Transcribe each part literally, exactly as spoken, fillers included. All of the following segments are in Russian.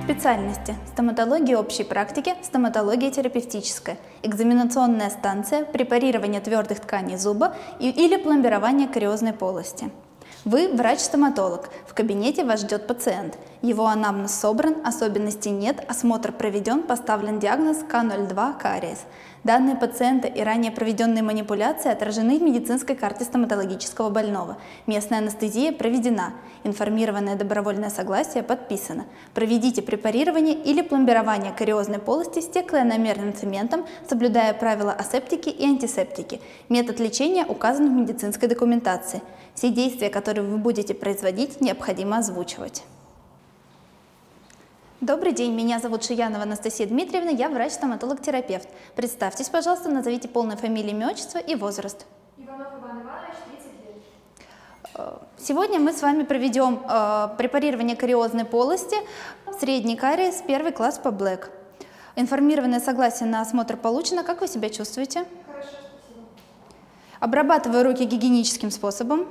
Специальности: стоматология общей практики, стоматология терапевтическая, экзаменационная станция, препарирование твердых тканей зуба и, или пломбирование кариозной полости. Вы врач-стоматолог, в кабинете вас ждет пациент. Его анамнез собран, особенностей нет, осмотр проведен, поставлен диагноз ка ноль два кариес. Данные пациента и ранее проведенные манипуляции отражены в медицинской карте стоматологического больного. Местная анестезия проведена. Информированное добровольное согласие подписано. Проведите препарирование или пломбирование кариозной полости стеклоиномерным цементом, соблюдая правила асептики и антисептики. Метод лечения указан в медицинской документации. Все действия, которые вы будете производить, необходимо озвучивать. Добрый день, меня зовут Шиянова Анастасия Дмитриевна, я врач-стоматолог-терапевт. Представьтесь, пожалуйста, назовите полное фамилию, имя, отчество и возраст. Иванов Иван Иванович, тридцать лет. Сегодня мы с вами проведем э, препарирование кариозной полости, средний кариес, первый класс по блэк. Информированное согласие на осмотр получено. Как вы себя чувствуете? Хорошо, спасибо. Обрабатываю руки гигиеническим способом.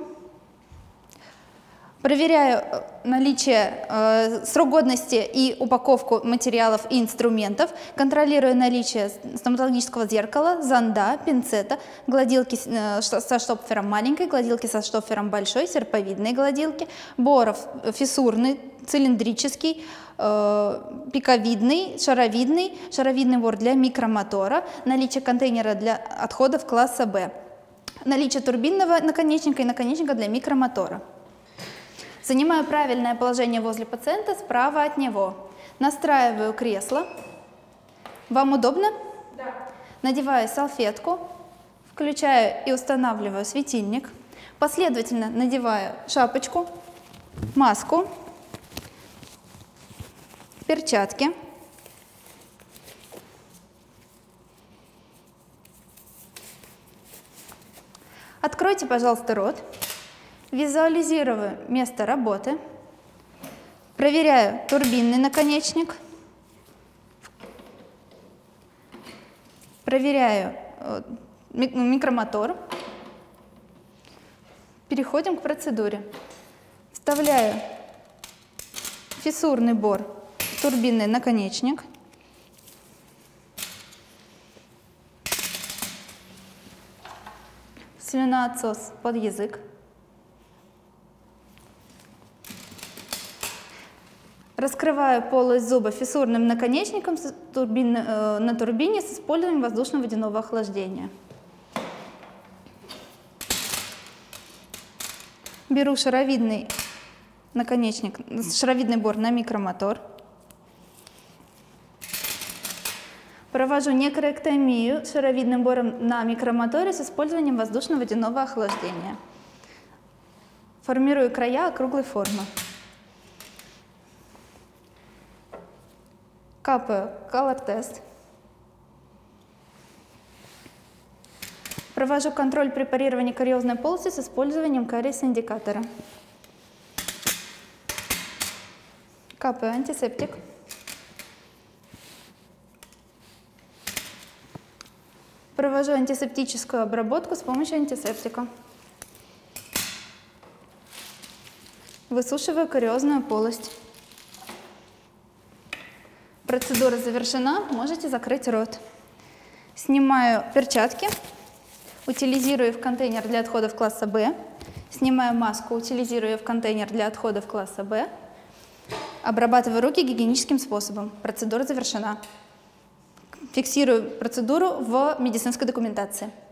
Проверяю наличие, э, срок годности и упаковку материалов и инструментов, контролирую наличие стоматологического зеркала, зонда, пинцета, гладилки э, со штопфером маленькой, гладилки со штопфером большой, серповидные гладилки, боров фиссурный, цилиндрический, э, пиковидный, шаровидный, шаровидный бор для микромотора, наличие контейнера для отходов класса Б, наличие турбинного наконечника и наконечника для микромотора. Занимаю правильное положение возле пациента, справа от него. Настраиваю кресло. Вам удобно? Да. Надеваю салфетку, включаю и устанавливаю светильник. Последовательно надеваю шапочку, маску, перчатки. Откройте, пожалуйста, рот. Визуализирую место работы, проверяю турбинный наконечник, проверяю микромотор. Переходим к процедуре. Вставляю фиссурный бор в турбинный наконечник. Слюноотсос под язык. Раскрываю полость зуба фиссурным наконечником турбин, э, на турбине с использованием воздушно-водяного охлаждения. Беру шаровидный наконечник, шаровидный бор на микромотор. Провожу некроэктомию шаровидным бором на микромоторе с использованием воздушно-водяного охлаждения. Формирую края округлой формы. Капаю колор-тест. Провожу контроль препарирования кариозной полости с использованием кариес-индикатора. Капаю антисептик. Провожу антисептическую обработку с помощью антисептика. Высушиваю кариозную полость. Процедура завершена, можете закрыть рот. Снимаю перчатки, утилизирую в контейнер для отходов класса Б. Снимаю маску, утилизирую в контейнер для отходов класса Б. Обрабатываю руки гигиеническим способом. Процедура завершена. Фиксирую процедуру в медицинской документации.